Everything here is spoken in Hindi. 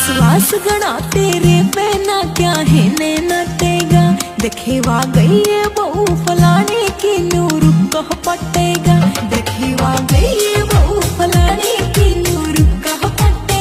विश्वास गणा तेरे पे ना क्या है ने नटेगा, देखेवा गई है बहु फल